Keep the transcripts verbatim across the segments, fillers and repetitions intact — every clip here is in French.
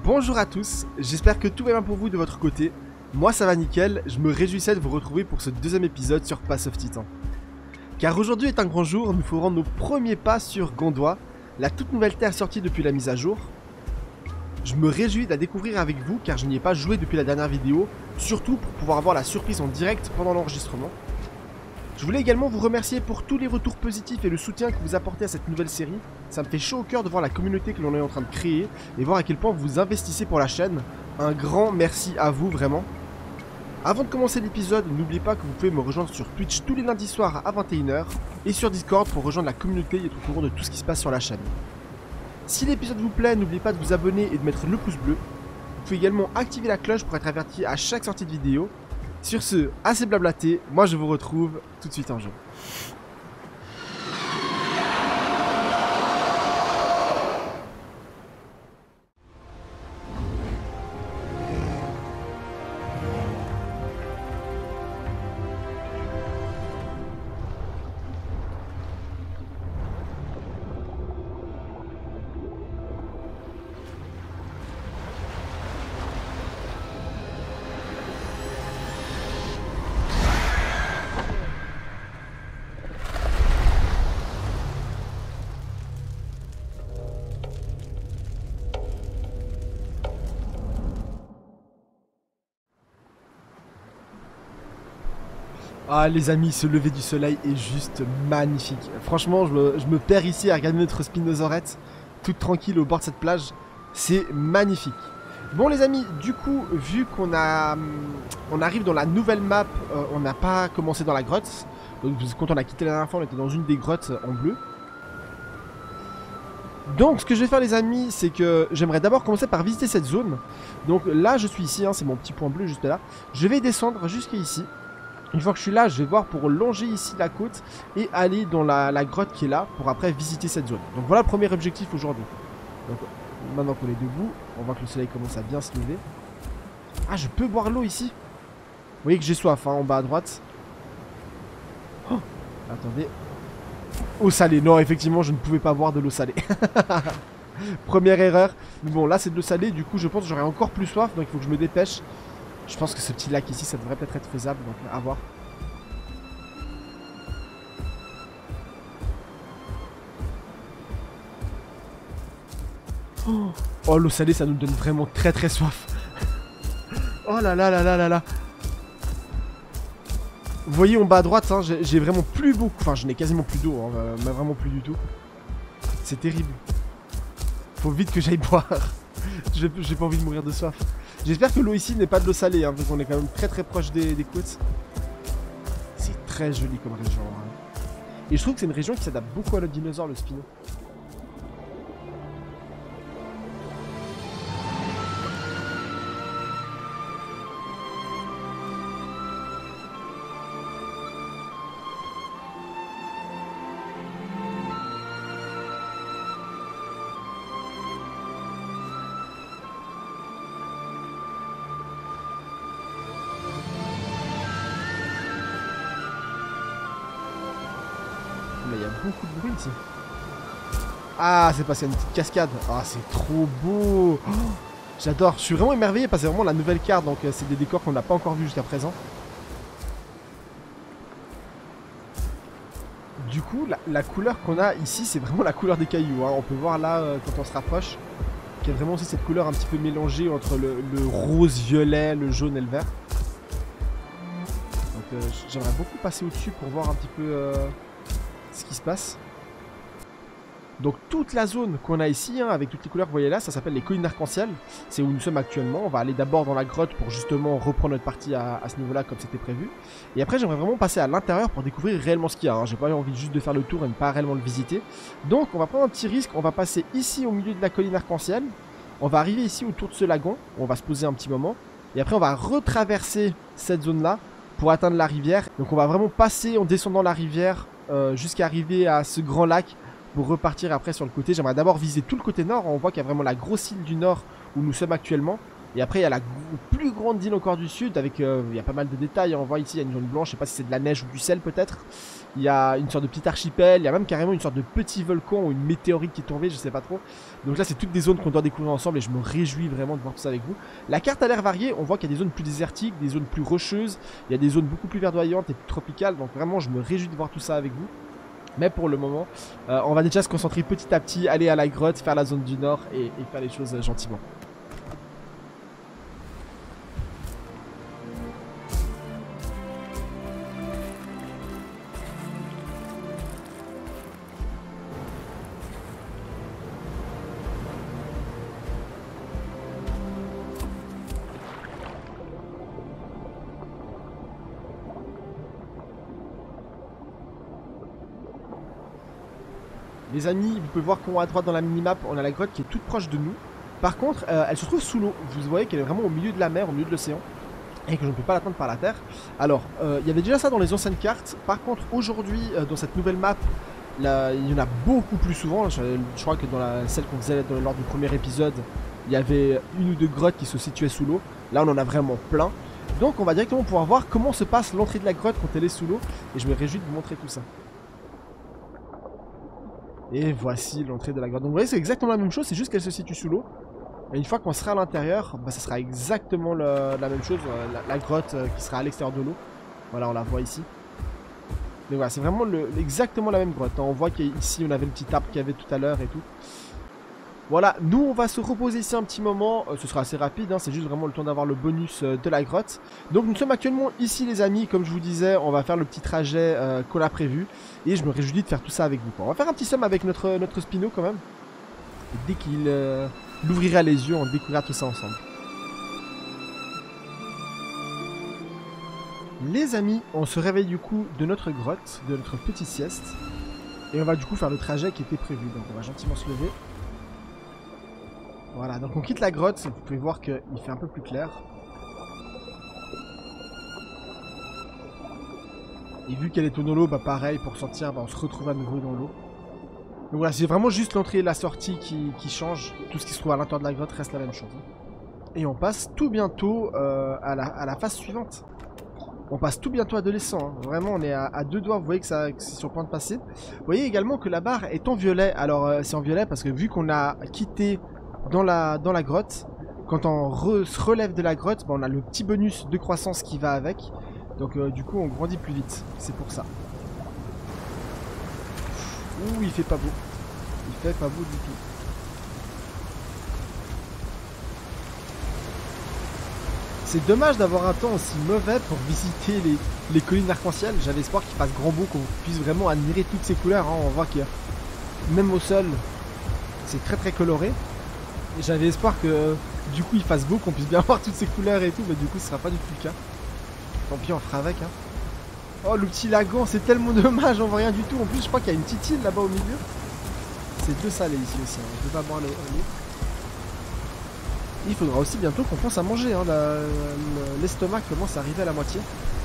Bonjour à tous, j'espère que tout va bien pour vous de votre côté. Moi ça va nickel, je me réjouissais de vous retrouver pour ce deuxième épisode sur Pass of Titan. Car aujourd'hui est un grand jour, nous ferons nos premiers pas sur Gondwa, la toute nouvelle terre sortie depuis la mise à jour. Je me réjouis de la découvrir avec vous car je n'y ai pas joué depuis la dernière vidéo, surtout pour pouvoir avoir la surprise en direct pendant l'enregistrement. Je voulais également vous remercier pour tous les retours positifs et le soutien que vous apportez à cette nouvelle série. Ça me fait chaud au cœur de voir la communauté que l'on est en train de créer et voir à quel point vous investissez pour la chaîne. Un grand merci à vous vraiment. Avant de commencer l'épisode, n'oubliez pas que vous pouvez me rejoindre sur Twitch tous les lundis soirs à vingt et une heures et sur Discord pour rejoindre la communauté et être au courant de tout ce qui se passe sur la chaîne. Si l'épisode vous plaît, n'oubliez pas de vous abonner et de mettre le pouce bleu. Vous pouvez également activer la cloche pour être averti à chaque sortie de vidéo. Sur ce, assez blablaté, moi je vous retrouve tout de suite en jeu. Ah les amis, ce lever du soleil est juste magnifique. Franchement, je me, je me perds ici à regarder notre spinosaurette, toute tranquille au bord de cette plage. C'est magnifique. Bon les amis, du coup, vu qu'on a, on arrive dans la nouvelle map, euh, on n'a pas commencé dans la grotte. Donc quand on a quitté la dernière fois, on était dans une des grottes en bleu. Donc ce que je vais faire les amis, c'est que j'aimerais d'abord commencer par visiter cette zone. Donc là, je suis ici, hein, c'est mon petit point bleu juste là. Je vais descendre jusqu'à ici. Une fois que je suis là, je vais voir pour longer ici la côte et aller dans la, la grotte qui est là pour après visiter cette zone. Donc voilà le premier objectif aujourd'hui. Donc maintenant qu'on est debout, on voit que le soleil commence à bien se lever. Ah, je peux boire l'eau ici. Vous voyez que j'ai soif hein, en bas à droite. Oh, attendez. Eau salée. Non, effectivement, je ne pouvais pas boire de l'eau salée. Première erreur. Mais bon, là c'est de l'eau salée. Du coup, je pense que j'aurai encore plus soif. Donc il faut que je me dépêche. Je pense que ce petit lac ici, ça devrait peut-être être faisable, donc à voir. Oh, oh l'eau salée, ça nous donne vraiment très très soif. Oh là là là là là là. Vous voyez en bas à droite, hein, j'ai vraiment plus beaucoup, enfin je n'ai quasiment plus d'eau, hein, mais vraiment plus du tout. C'est terrible. Faut vite que j'aille boire. J'ai pas envie de mourir de soif. J'espère que l'eau ici n'est pas de l'eau salée, hein, parce qu'on est quand même très très proche des, des côtes. C'est très joli comme région. Hein. Et je trouve que c'est une région qui s'adapte beaucoup à notre dinosaure, le Spino. Il y a beaucoup de bruit ici. Ah, c'est passé une petite cascade. Ah, c'est trop beau. Oh, j'adore. Je suis vraiment émerveillé parce que c'est vraiment la nouvelle carte. Donc, euh, c'est des décors qu'on n'a pas encore vus jusqu'à présent. Du coup, la, la couleur qu'on a ici, c'est vraiment la couleur des cailloux. Hein. On peut voir là, euh, quand on se rapproche, qu'il y a vraiment aussi cette couleur un petit peu mélangée entre le, le rose, violet, le jaune et le vert. Donc, euh, j'aimerais beaucoup passer au-dessus pour voir un petit peu... Euh, ce qui se passe. Donc toute la zone qu'on a ici, hein, avec toutes les couleurs que vous voyez là, ça s'appelle les collines arc-en-ciel. C'est où nous sommes actuellement. On va aller d'abord dans la grotte pour justement reprendre notre partie à, à ce niveau-là comme c'était prévu. Et après j'aimerais vraiment passer à l'intérieur pour découvrir réellement ce qu'il y a. Hein. J'ai pas envie juste de faire le tour et ne pas réellement le visiter. Donc on va prendre un petit risque. On va passer ici au milieu de la colline arc-en-ciel. On va arriver ici autour de ce lagon. On va se poser un petit moment. Et après on va retraverser cette zone-là pour atteindre la rivière. Donc on va vraiment passer en descendant la rivière Euh, jusqu'à arriver à ce grand lac pour repartir après sur le côté. J'aimerais d'abord viser tout le côté nord. On voit qu'il y a vraiment la grosse île du nord où nous sommes actuellement. Et après il y a la plus grande île encore du sud avec, euh, il y a pas mal de détails, on voit ici il y a une zone blanche, je sais pas si c'est de la neige ou du sel peut-être. Il y a une sorte de petit archipel, il y a même carrément une sorte de petit volcan ou une météorite qui est tombée, je sais pas trop. Donc là c'est toutes des zones qu'on doit découvrir ensemble et je me réjouis vraiment de voir tout ça avec vous. La carte a l'air variée, on voit qu'il y a des zones plus désertiques, des zones plus rocheuses, il y a des zones beaucoup plus verdoyantes et plus tropicales, donc vraiment je me réjouis de voir tout ça avec vous. Mais pour le moment, euh, on va déjà se concentrer petit à petit, aller à la grotte, faire la zone du nord et, et faire les choses euh, gentiment. Les amis, vous pouvez voir qu'en haut à droite dans la minimap, on a la grotte qui est toute proche de nous. Par contre, euh, elle se trouve sous l'eau. Vous voyez qu'elle est vraiment au milieu de la mer, au milieu de l'océan. Et que je ne peux pas l'atteindre par la terre. Alors, euh, il y avait déjà ça dans les anciennes cartes. Par contre, aujourd'hui, euh, dans cette nouvelle map, là, il y en a beaucoup plus souvent. Je, je crois que dans la, celle qu'on faisait dans, lors du premier épisode, il y avait une ou deux grottes qui se situaient sous l'eau. Là, on en a vraiment plein. Donc, on va directement pouvoir voir comment se passe l'entrée de la grotte quand elle est sous l'eau. Et je me réjouis de vous montrer tout ça. Et voici l'entrée de la grotte. Donc vous voyez c'est exactement la même chose, c'est juste qu'elle se situe sous l'eau. Et une fois qu'on sera à l'intérieur, bah, ça sera exactement le, la même chose, la, la grotte euh, qui sera à l'extérieur de l'eau. Voilà, on la voit ici. Mais voilà, c'est vraiment le, exactement la même grotte. On voit qu'ici on avait le petit arbre qu'il y avait tout à l'heure et tout. Voilà, nous on va se reposer ici un petit moment, euh, ce sera assez rapide, hein, c'est juste vraiment le temps d'avoir le bonus euh, de la grotte. Donc nous sommes actuellement ici les amis, comme je vous disais, on va faire le petit trajet euh, qu'on a prévu. Et je me réjouis de faire tout ça avec vous. On va faire un petit somme avec notre, notre Spino quand même. Et dès qu'il euh, ouvrira les yeux, on découvrira tout ça ensemble. Les amis, on se réveille du coup de notre grotte, de notre petite sieste. Et on va du coup faire le trajet qui était prévu. Donc on va gentiment se lever. Voilà, donc on quitte la grotte, vous pouvez voir qu'il fait un peu plus clair. Et vu qu'elle est dans l'eau, bah pareil, pour sortir, bah on se retrouve à nouveau dans l'eau. Donc voilà, c'est vraiment juste l'entrée et la sortie qui, qui changent. Tout ce qui se trouve à l'intérieur de la grotte reste la même chose. Et on passe tout bientôt euh, à, la, à la phase suivante. On passe tout bientôt adolescent, hein. Vraiment on est à, à deux doigts, vous voyez que, que c'est sur le point de passer. Vous voyez également que la barre est en violet. Alors euh, c'est en violet parce que vu qu'on a quitté... Dans la, dans la grotte, quand on re, se relève de la grotte, bah on a le petit bonus de croissance qui va avec. Donc euh, du coup on grandit plus vite, c'est pour ça. Ouh, il fait pas beau. Il fait pas beau du tout. C'est dommage d'avoir un temps aussi mauvais pour visiter les, les collines arc-en-ciel. J'avais espoir qu'il fasse grand beau, qu'on puisse vraiment admirer toutes ces couleurs, hein. On voit que même au sol, c'est très très coloré. J'avais espoir que du coup il fasse beau, qu'on puisse bien voir toutes ces couleurs et tout, mais du coup ce sera pas du tout le cas. Tant pis, on fera avec, hein. Oh le petit lagon, c'est tellement dommage, on voit rien du tout. En plus je crois qu'il y a une petite île là-bas au milieu. C'est deux salés ici aussi, hein. Je peux pas boire l'eau. Il faudra aussi bientôt qu'on pense à manger, hein. L'estomac commence à arriver à la moitié.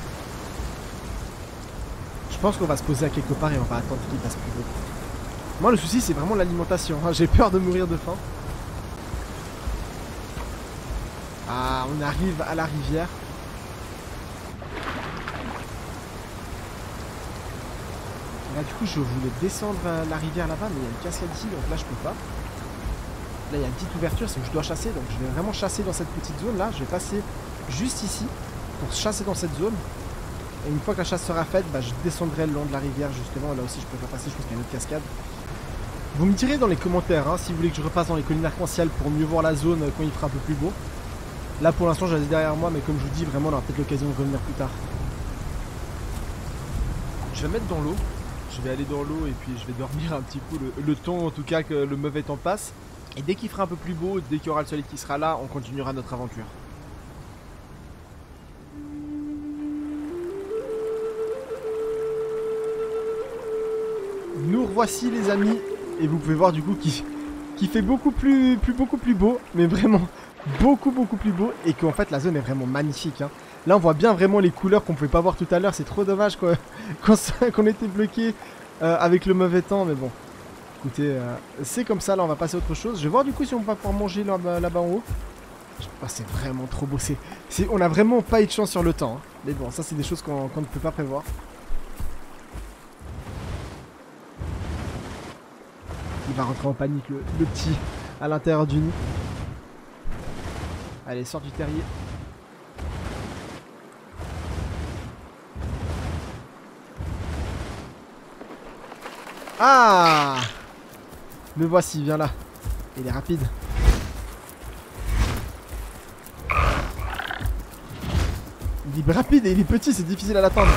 Je pense qu'on va se poser à quelque part et on va attendre qu'il fasse plus beau. Moi le souci c'est vraiment l'alimentation, hein. J'ai peur de mourir de faim. Ah, on arrive à la rivière. Là, du coup, je voulais descendre la rivière là-bas, mais il y a une cascade ici, donc là, je peux pas. Là, il y a une petite ouverture, c'est où je dois chasser, donc je vais vraiment chasser dans cette petite zone-là. Je vais passer juste ici pour chasser dans cette zone. Et une fois que la chasse sera faite, bah, je descendrai le long de la rivière, justement. Là aussi, je peux pas passer, je pense qu'il y a une autre cascade. Vous me direz dans les commentaires, hein, si vous voulez que je repasse dans les collines arc-en-ciel pour mieux voir la zone quand il fera un peu plus beau. Là pour l'instant je reste derrière moi, mais comme je vous dis, vraiment on aura peut-être l'occasion de revenir plus tard. Je vais mettre dans l'eau, je vais aller dans l'eau et puis je vais dormir un petit coup, le, le temps en tout cas que le mauvais temps passe. Et dès qu'il fera un peu plus beau, dès qu'il y aura le soleil qui sera là, on continuera notre aventure. Nous revoici les amis, et vous pouvez voir du coup qu'il qui fait beaucoup plus, plus, beaucoup plus beau, mais vraiment... beaucoup beaucoup plus beau et qu'en fait la zone est vraiment magnifique, hein. Là on voit bien vraiment les couleurs qu'on pouvait pas voir tout à l'heure. C'est trop dommage qu'on qu'on était bloqué euh, avec le mauvais temps, mais bon écoutez euh, c'est comme ça. Là on va passer à autre chose. Je vais voir du coup si on va pouvoir manger là-bas là-bas en haut. Oh, c'est vraiment trop beau. C'est, c'est, on a vraiment pas eu de chance sur le temps. Hein. Mais bon, ça c'est des choses qu'on qu'on ne peut pas prévoir. Il va rentrer en panique, le, le petit, à l'intérieur du nid. Allez, sors du terrier. Ah! Le voici, viens là. Il est rapide. Il est rapide et il est petit, c'est difficile à l'atteindre.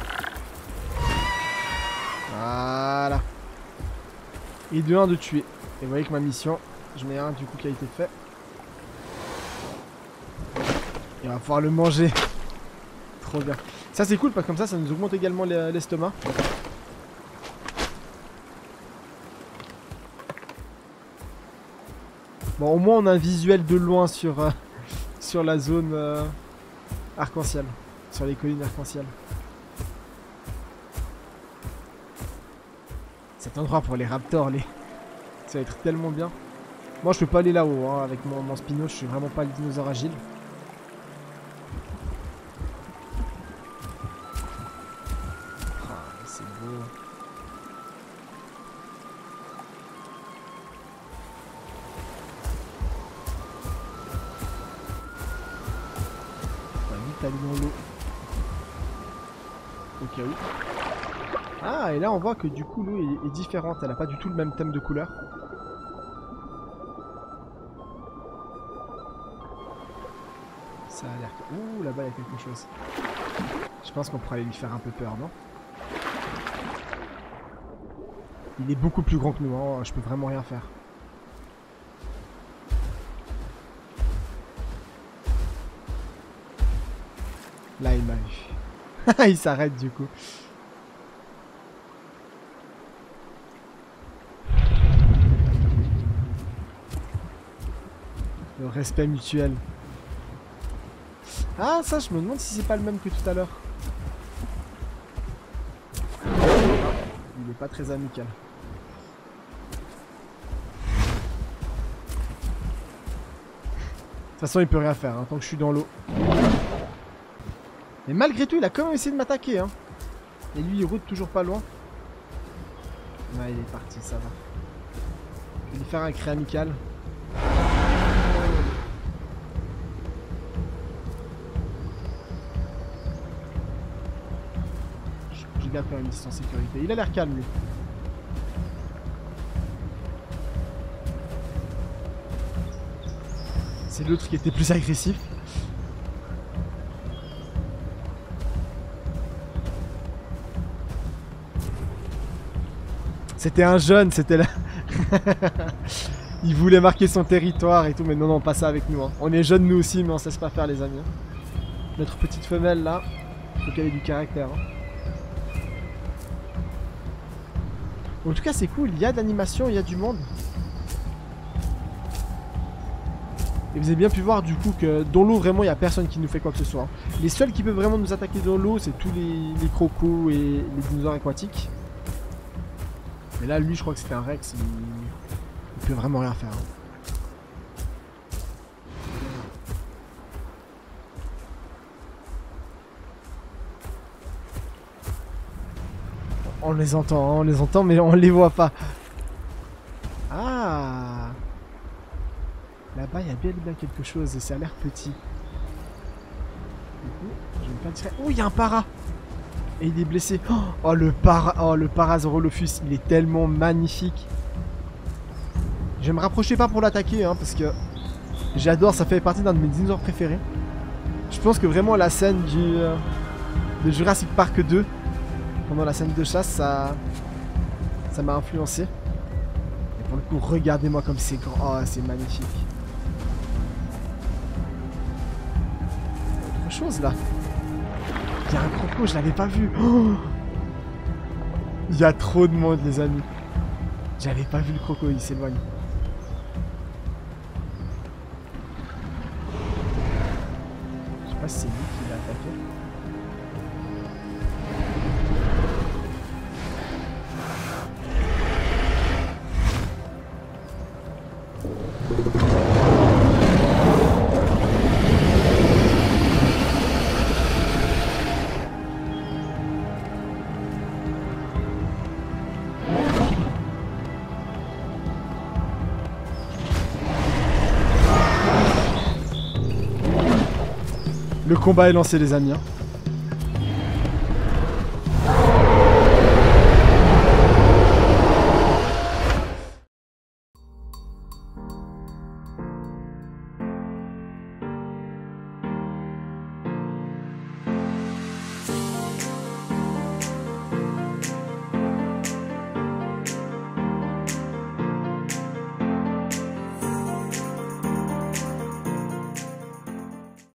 Voilà. Et de un de tuer. Et vous voyez que ma mission, je mets un du coup qui a été fait. Et on va pouvoir le manger. Trop bien. Ça c'est cool parce que comme ça, ça nous augmente également l'estomac. Bon, au moins on a un visuel de loin sur, euh, sur la zone euh, arc-en-ciel. Sur les collines arc-en-ciel. Cet endroit pour les raptors, les... ça va être tellement bien. Moi je peux pas aller là-haut hein, avec mon, mon Spino, je suis vraiment pas le dinosaure agile. Oh, c'est beau. On va vite aller dans l'eau. Au cas où. Ah, et là on voit que du coup l'eau est, est différente, elle a pas du tout le même thème de couleur. Ça a l'air... Ouh, là-bas il y a quelque chose. Je pense qu'on pourrait aller lui faire un peu peur, non? Il est beaucoup plus grand que nous, hein. Je peux vraiment rien faire. Là il m'a vu. Il s'arrête du coup. Le respect mutuel. Ah, ça, je me demande si c'est pas le même que tout à l'heure. Il est pas très amical. De toute façon, il peut rien faire, hein, tant que je suis dans l'eau. Mais malgré tout, il a quand même essayé de m'attaquer. Hein. Et lui, il roule toujours pas loin. Ouais, il est parti, ça va. Je vais lui faire un cri amical. Je garde quand même une distance sécurité. Il a l'air calme, lui. C'est l'autre qui était plus agressif. C'était un jeune, c'était là. Il voulait marquer son territoire et tout, mais non, non, pas ça avec nous. Hein. On est jeunes nous aussi, mais on se laisse pas faire, les amis. Notre petite femelle là, faut qu'elle ait du caractère. Hein. En tout cas, c'est cool, il y a d'animation, il y a du monde. Et vous avez bien pu voir du coup que dans l'eau, vraiment, il n'y a personne qui nous fait quoi que ce soit. Hein. Les seuls qui peuvent vraiment nous attaquer dans l'eau, c'est tous les, les crocos et les dinosaures aquatiques. Mais là, lui, je crois que c'était un Rex. Il... il peut vraiment rien faire. Hein. On les entend, hein, on les entend, mais on les voit pas. Ah! Là-bas, il y a bien, bien quelque chose et ça a l'air petit. Du coup, je vais me faire tirer. Oh, il y a un para! Et il est blessé. Oh, le para... oh, le Parasaurolophus, il est tellement magnifique. Je vais me rapprocher pas pour l'attaquer, hein, parce que j'adore, ça fait partie d'un de mes dinosaures préférés. Je pense que vraiment la scène du euh, de Jurassic Park deux, pendant la scène de chasse, ça ça m'a influencé. Et pour le coup, regardez-moi comme c'est grand. Oh, c'est magnifique. Autre chose là. Il y a un croco, je l'avais pas vu. Oh, il y a trop de monde, les amis. J'avais pas vu le croco, il s'éloigne. Je sais pas si c'est lui qui l'a attaqué. Le combat est lancé les amis. Hein.